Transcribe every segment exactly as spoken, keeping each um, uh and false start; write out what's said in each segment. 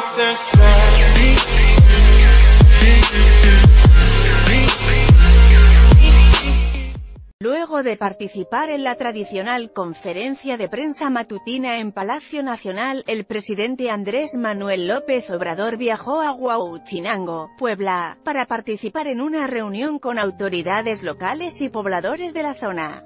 Luego de participar en la tradicional conferencia de prensa matutina en Palacio Nacional, el presidente Andrés Manuel López Obrador viajó a Huauchinango, Puebla, para participar en una reunión con autoridades locales y pobladores de la zona.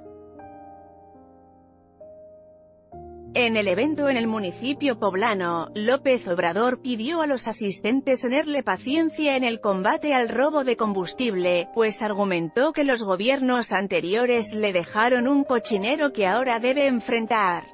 En el evento en el municipio poblano, López Obrador pidió a los asistentes tenerle paciencia en el combate al robo de combustible, pues argumentó que los gobiernos anteriores le dejaron un cochinero que ahora debe enfrentar.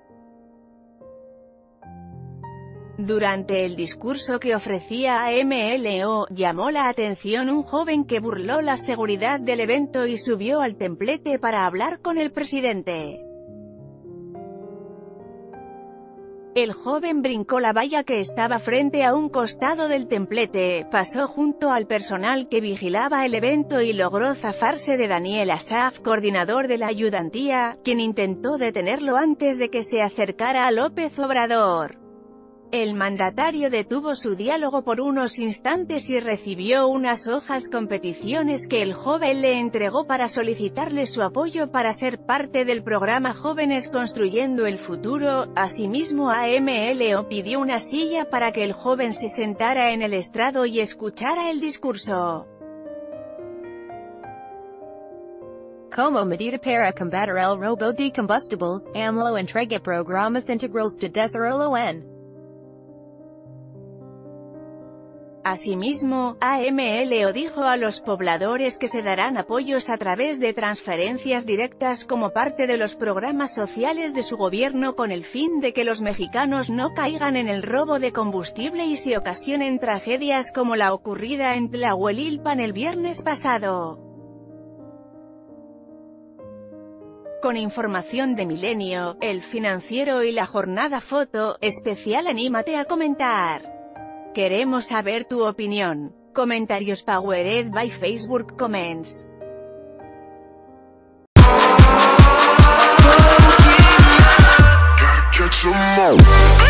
Durante el discurso que ofrecía a M L O, llamó la atención un joven que burló la seguridad del evento y subió al templete para hablar con el presidente. El joven brincó la valla que estaba frente a un costado del templete, pasó junto al personal que vigilaba el evento y logró zafarse de Daniel Asaf, coordinador de la ayudantía, quien intentó detenerlo antes de que se acercara a López Obrador. El mandatario detuvo su diálogo por unos instantes y recibió unas hojas con peticiones que el joven le entregó para solicitarle su apoyo para ser parte del programa Jóvenes Construyendo el Futuro. Asimismo, a M L O pidió una silla para que el joven se sentara en el estrado y escuchara el discurso. Como medida para combater el robo de combustibles, AMLO entrega programas integrales de desarrollo en Asimismo, A M L O dijo a los pobladores que se darán apoyos a través de transferencias directas como parte de los programas sociales de su gobierno con el fin de que los mexicanos no caigan en el robo de combustible y se ocasionen tragedias como la ocurrida en Tlahuelilpan el viernes pasado. Con información de Milenio, El Financiero y La Jornada Foto Especial, anímate a comentar. Queremos saber tu opinión. Comentarios powered by Facebook Comments. Gotta catch 'em all.